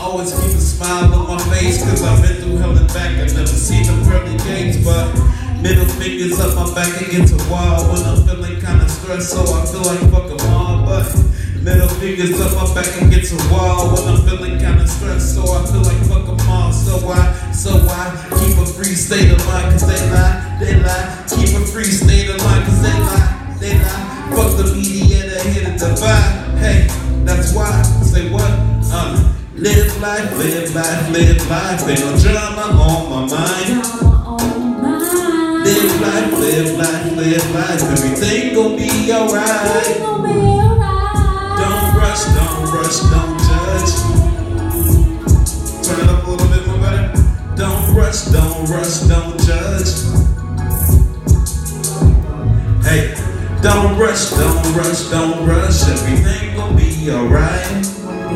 always keep a smile on my face, cause I've been through hell and back. I never seen the pearly gates, but middle fingers up my back against a wall when I'm feeling kinda stressed, so I feel like fuck 'em all. But middle fingers up my back against a wall when I'm feeling kinda stressed, so I feel like fuck 'em all. So I keep a free state of mind, cause they lie. Keep a free state of mind, cause they lie. Fuck the media, they here to divide. Hey, that's why, say what? Live life, ain't no drama on my mind. Live life, everything gon' be alright. Don't rush, don't judge. Turn it up a little bit more better. Don't rush, don't judge. Hey, don't rush, everything gon' be alright.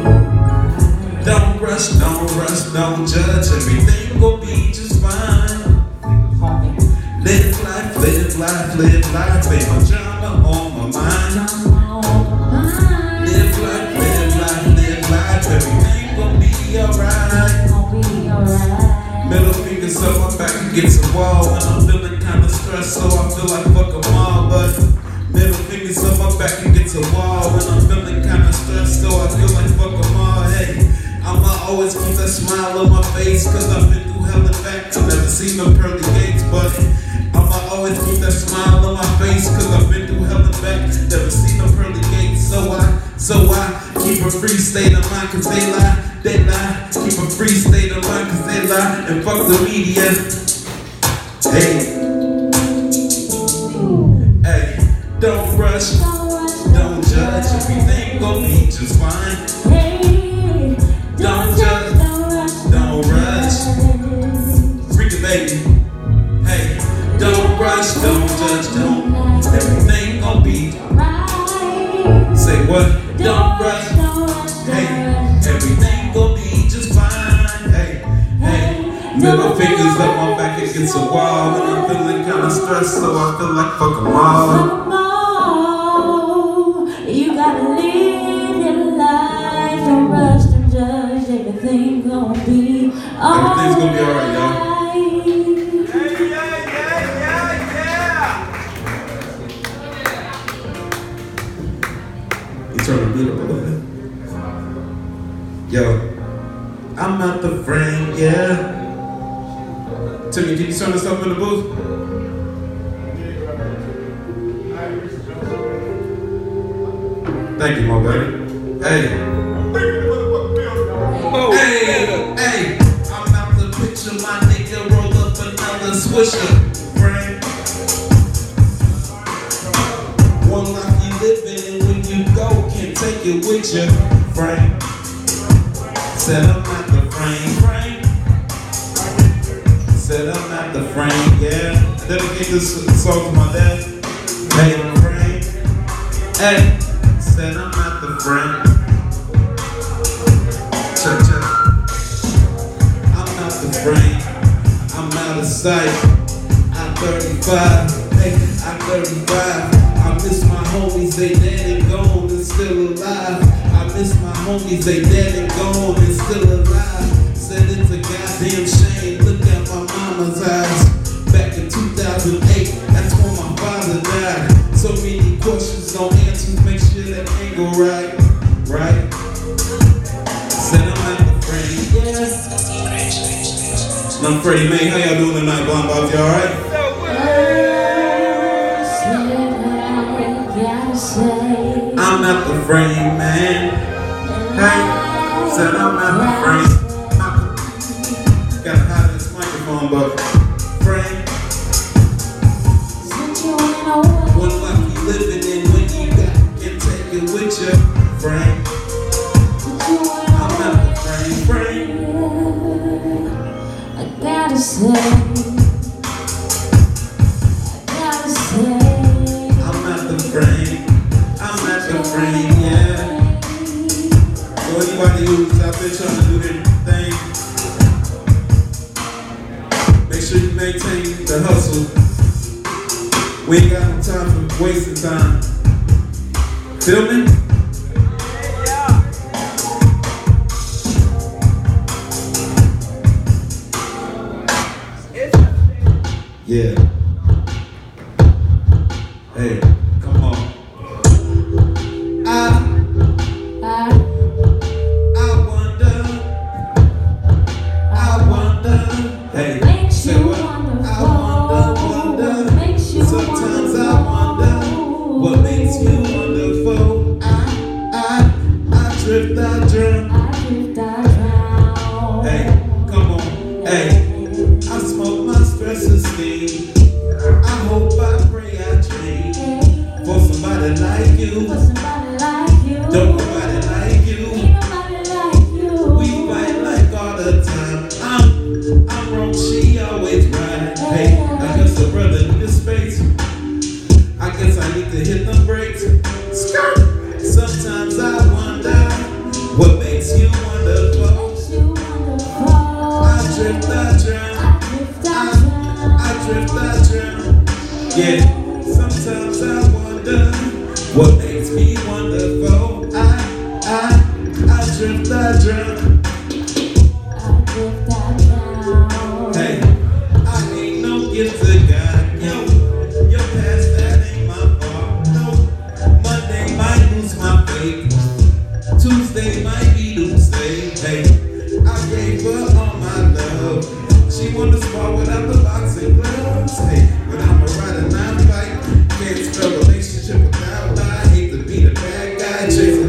Don't rush, don't judge, everything gon' be just fine. Live life, ain't no drama on my mind. Live life, everything gon' be alright. Middle fingers up my back against the wall when I'm feeling kinda stressed, so I feel like fuck 'em all. But middle fingers up my back against the wall when I'm feeling kinda stressed, so I feel like fuck 'em all. Hey, I'ma always keep that smile on my face, cause I've been through hell and back. I've never seen the pearly gates, but I'ma always keep that smile on my face, cause I've been through hell and back. Never seen the pearly gates, so I keep a free state of mind, cause they lie. Keep a free state of mind, cause they lie. And fuck the media. Hey, don't rush, don't judge, everything gon' be just fine. Don't judge, don't rush. Freak it, baby. Hey, don't rush, don't judge, don't. Everything gon' be. Say what? Don't rush. Hey, everything gon' be just fine. Hey. Middle fingers up my back against the wall when I'm feeling kinda stressed, so I feel like fuck 'em all. You gotta live your life, don't rush, don't judge, everything gon' be alright. Everything's gonna be alright, y'all. You turn the beat up a little bit. Yo, I'm not the friend, yeah. Timmy, can you turn this up in the booth? Thank you, my baby. Hey. Hey. I'm out the picture, my nigga. Roll up another swisher. Friend. One life you living, and when you go, can't take it with you. Friend. Said I'm not the frame. Said I'm not the frame, yeah. Dedicate this song to my dad. Hey, frame. Hey. Said I'm not the frame. Check. I'm not the frame. I'm out of sight. I'm 35. Hey, I'm 35. I miss my homies, they dead and gone and still alive. I miss my homies, they dead and gone and still alive. Said it's a goddamn shame. Look at my mama's eyes. Back in 2008, that's when my father died. So many questions, no answers. Make sure that angle right. Said I'm not the frame. Yeah. I'm Freddie, man. How y'all doing tonight, Blonde Bobs? Y'all alright? I'm not the frame, man. Hey, said I'm not the frame. Gotta hide this microphone, but frame. One life you living in, when you got, can't take it with you. Frame. I'm not the frame. I gotta say. I'm not the frame. I'm not the frame, yeah. So anybody who's out there trying to do their thing, make sure you maintain the hustle. We ain't got no time for wasting time. Feel me? Yeah. Hey, come on. I wonder. Hey, makes you what? wonderful. I wonder. Makes you Sometimes wonderful. I wonder what makes you wonderful. I drift, I drown. I drift, I drown. Hey, come on. Hey, I smoke my stress esteem. I hope, I pray, I dream for somebody like you. For somebody like you. Don't nobody like you. Ain't nobody like you. We fight like all the time. I'm wrong, she always right. Hey, I guess a brother need a space. I guess I need to hit the brakes. Skirt. Sometimes I wonder what makes you wonderful. Makes you wonderful. I drift, I drown. I drift, I drown. Yeah, sometimes I wonder what makes me wonderful. I drift, I drown. I drift, I drown. Hey, I ain't no gift to God. Yo, your past, that ain't my fault. No, Monday might lose my faith. Tuesday might be doomsday. Hey, I gave her all my love. She wanna spar without the boxing gloves. Hey, but I'm a rider, not fight. Can't spell relationship without lie. Hate to be the bad guy, chasing